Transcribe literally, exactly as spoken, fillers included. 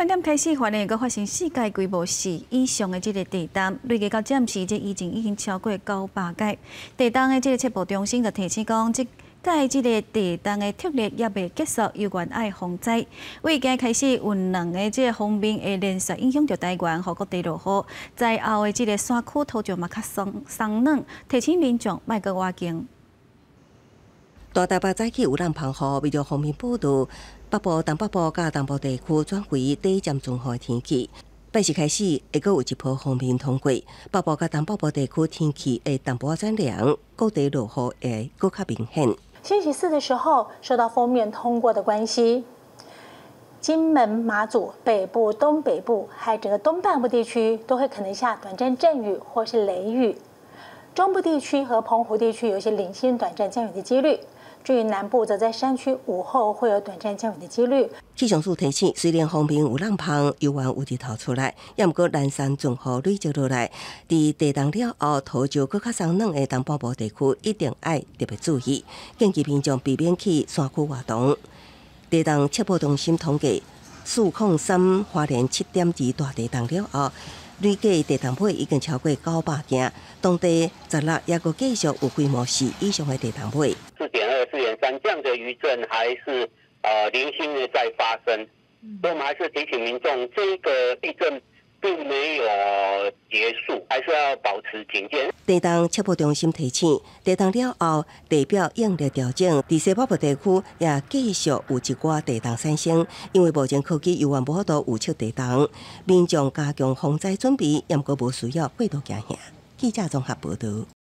饭店开始，发现阁发生世界规模四以上的这个地震，累计到暂时，这疫情已经超过九百件。地震的这个测报中心就提醒讲，即届这个地震的特例也未结束，有关爱防灾。为今开始，有两个这个方面会连续影响到台湾，和各地落雨。在后的这个山区土壤嘛较松松软，提醒民众莫阁挖境。 大台北早起有人澎湖，为了方便报道，北部、东北部甲东部地区转为低渐中雨的天气。八时开始，会阁有一波锋面通过，北部甲东北部地区天气会淡薄转凉，各地落雨会更较明显。 星期四的时候，受到锋面通过的关系，金门、马祖北部、东北部，还有整个东半部地区，都会可能下短暂阵雨或是雷雨。中部地区和澎湖地区有一些零星短暂降雨的几率。至于南部，则在山区午后会有短暂降雨的几率。 气象署提醒，虽然方面有浪澎，有缘有日头出来，也毋过南山阵雨累积落来。伫地动了后，土石搁较松软的东北部地区，一定要特别注意，建议民众避免去山区活动。地动测报中心统计，四控三花莲七点二大地动了后，累计地动尾已经超过九百件，当地十六也搁继续有规模四以上的地动尾。 四点二、四点三这样的余震还是呃零星的在发生，所以我们还是提醒民众，这个地震并没有结束，还是要保持警戒。 地动测报中心提醒，地动了后，地表应力调整，伫西北部地区也继续有一寡地动产生，因为目前科技有缘无法度预测地动，民众加强防灾准备，也毋过无需要过度惊吓。记者综合报道。